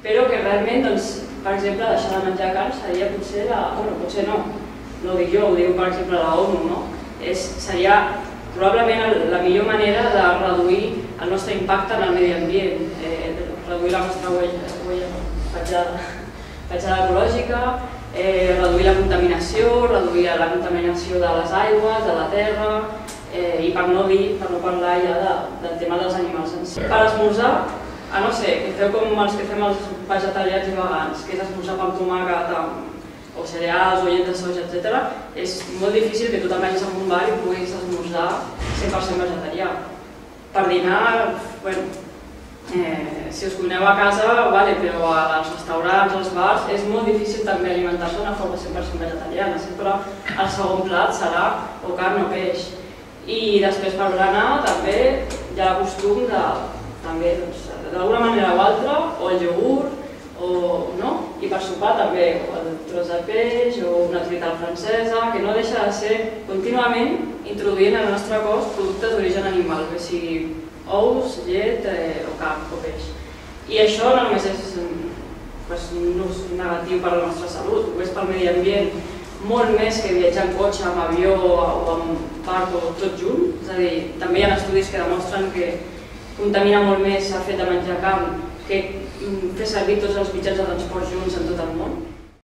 però que realment, per exemple, deixar de menjar carn seria potser potser no ho dic jo, ho diu per exemple la ONU, no? Seria probablement la millor manera de reduir el nostre impacte en el medi ambient, reduir la nostra petjada ecològica, reduir la contaminació de les aigües, de la terra, i per no parlar ja del tema dels animals en si. Per esmorzar, a no ser que feu com els que fem els vegetarians i vegans, que és esmorzar pa amb tomàquet o cereals o llet de soja, etc., és molt difícil que tu te'n vagis a un bar i puguis esmorzar 100% vegetarià. Per dinar, si us cuineu a casa, però als restaurants, als bars, és molt difícil també alimentar-se d'una forma 100% vegetariana. Sempre el segon plat serà o carn o peix. I després per berenar també hi ha el costum d'alguna manera o altra, o el iogurt, i per sopar també el tros de peix o una truita francesa, que no deixa de ser contínuament introduint en el nostre cos productes d'origen animal, que sigui ous, llet o carn o peix. I això no només és un ús negatiu per a la nostra salut, ho és pel medi ambient, molt més que viatjar en cotxe, amb avió o amb barco tot junt. És a dir, també hi ha estudis que demostren que contamina molt més el fet de menjar carn que fer servir tots els mitjans de transport junts en tot el món.